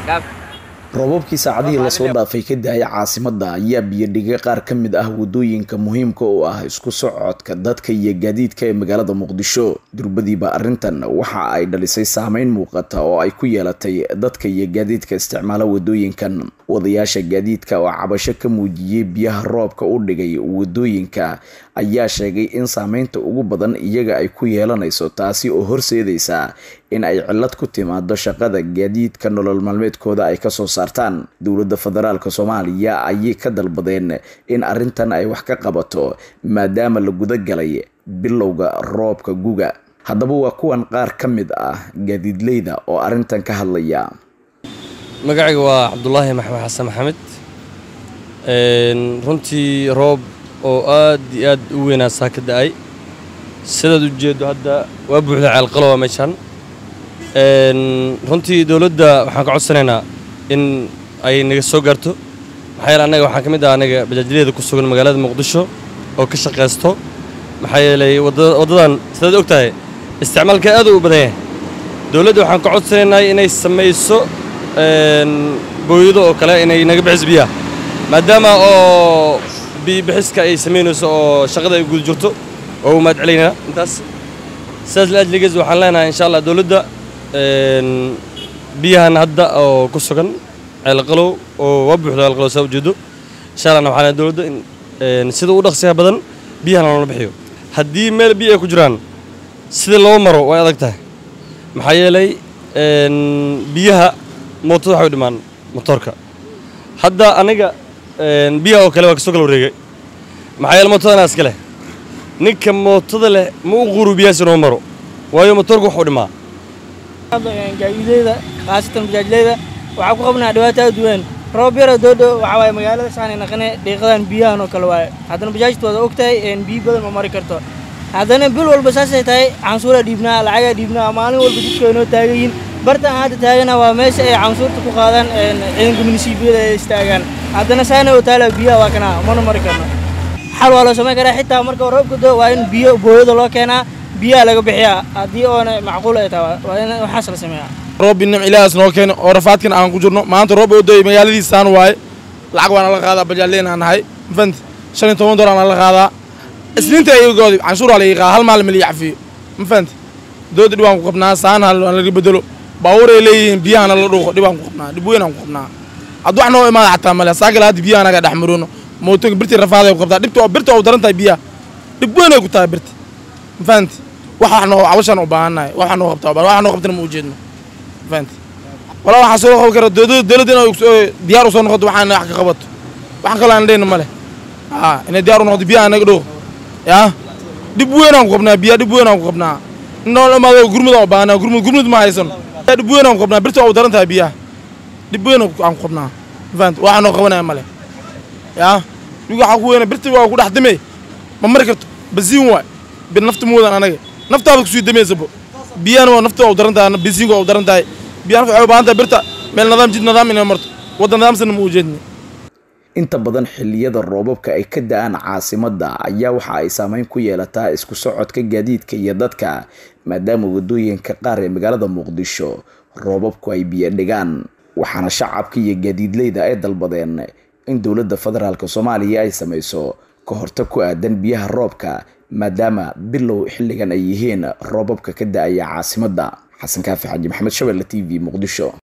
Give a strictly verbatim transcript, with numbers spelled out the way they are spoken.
roobabkii saacadihii la soo dhaafay ka daayay caasimadda ayaa biyo dhigay qaar ka mid ah wadooyinka muhiimka u ah isku socodka dadka iyo gaadiidka ee magaalada Muqdisho. Durbadiiba arrintan waxa ay dhalisay saameyn muuqata oo ay ku yeelatay dadka iyo gaadiidka isticmaala wadooyinkan. Wadayaasha gaadiidka oo cabasho ka muujiyay biyaha roobka u dhigay wadooyinka ayaa sheegay in saameynta ugu badan iyaga ay ku yeelanayso, taasi oo horseedaysa in ay cilad ku timaado shaqada gaadiidka nolol maalmeedkooda ay ka soo saartaan. Dowladda Federaalka Soomaaliya ayay ka dalbadeen in arrintan ay wax ka qabato maadaama la guda galay bilowga roobka guga. Haddaba waa kuwan qaar ka mid ah gaadiidleyda oo arrintan ka hadlaya. magacayga waa Cabdullaahi Maxamed Xasan Maxamed. een runtii roob oo aad iyo aad u weyn ayaa ka da'ay, sidaad u jeedo hadda waa buuxda ceelqalow meeshan. een runtii dawladda waxaan ka codsanaynaa in ay naga soo gaarto, maxaa yeelay anaga waxaan ka mid ah anaga bajaajyada ku sugan magaalada Muqdisho oo ka shaqeysto. maxaa yeelay wadadan sidaad ogtahay isticmaalka aad u badan yahay. dawladda waxaan ka codsanaynaa inay sameyso een booyado oo kale inay naga bixiso biyaha, maadaama oo biyo bixiska ay sameynayso oo shaqada ay guud jirto oo maad celeynaa intaas. sidaas la ajligeed waxaan leenahay insha Allah dawladda een biyahan hadda oo ku sugan ceelqalow oo waa buuxda ceelqalow soo jeedo. insha Allah waxaan dawladda in sida u dhaqsiga badan biyahan loo bixiyo. haddii meel biyo ay ku jiraan sida loo maro way adag tahay, maxaa yeelay een biyaha mootada waxay u dhimaan motorka. hadda aniga een biyaha oo kale waa ka soo kala wareegay, maxaa yeelay mootada iska leh ninka mootada leh ma u quru biyaha inoo maro, waayo motorku wuxuu dhimaa. gaadiidleyda qaasatan bajaajleyda waxaa ku qabnaa dhibaato aad u weyn. roob yar doodo waxa waaye magaalada saanay naqane deeqadan biyahan oo kale waaye. haddana bajaajtu wada ogtahay in biyo badan ma mari karto. haddana bil walba saasay tahay canshuura dhiibnaa, lacaga dhiibnaa, maalin walba jidka inoo taagan yihiin. barta aan hadda taagana waa meesha ay canshuurta ku qaadaan ciidanka munisibiyada ay istaagaan. haddana saanay oo taala biyaha waa kana mana mari karno. xal waa loo samayn karaa, xitaa marka roobka doo waa in biyo booyada loo keenaa, biyaha laga bixiyaa. haddii oona macquul ay tahay waa in waxaas la sameeyaa. roob nim ilaas noo keen oo rafaadkan aan ku jirno. maanta roob oo day magaaladiisaan waaye, lacag waan la qaadaa bajaajleen aan nahay fant shan iyo toban dollar aan la qaadaa. isniinta ay goodi canshuur la iiqa hal maalin milyan cafiyo fant dood dhibaan ku qabnaa, saan hal aan laga bedelo. baawur ay leeyihiin biyahana la dhuuqo dhibaan ku qabnaa, dhib weyn aan ku qabnaa. hadda wax noo imaada xataa male saakal hadda biyaha naga dhaxmaruno mooto birti rafaad ay ku qabtaa. dhibta oo birta oo daran tahay biyaha dhib weyn ay ku tahay birta fant wax wax noo awshan u baahanahay, wax noo qabtaa wax noo qabtana ma u jeedno fant. wala waxa soo qaban kara dawladda dawladda inay diyaar u soo noqoto waxaan wax ka qabato. waxaan kale aan leeyna male ah inay diyaar u noqoto biyaha naga dhuuq ya dhib weyn aan ku qabnaa, biyaha dhib weyn aan ku qabnaa. nool ma gurmada u baahnaa, gurmud gurmud ma haysan. dhib weyn aan ku qabnaa, birta oo daran tahay biyaha dhib weyn aan ku qabnaa fant. waxa noo qabanaya male ya dhiga waxa ku weyn birta waa ku dhaxdamay ma mari karto basiin waay bir nafta moodan anaga naftaada ku sii dameysabo. biyana waa nafta oo daran tahay, basiin oo daran tahay. biyana waxay u baahan tahay birta meel nidaam jid nidaam inay marto, wadan nidaamsan ma u jeedni. inta badan xilliyada roobabka ay ka da'aan caasimadda ayaa waxa ay saameyn ku yeelataa isku socodka gaadiidka iyo dadka, maadaama wadooyinka qaar ee magaalada Muqdisho roobabku ay biyo dhigaan. waxaana shacabka iyo gaadiidleyda ay dalbadeen in dowladda Federaalka Soomaaliya ay sameyso ka hortag ku aadan biyaha roobka, maadaama bilow xilligan ay yihiin roobabka ka da'aya caasimadda. xasan kaafi xaji maxamed, Shabeelle T V, Muqdisho.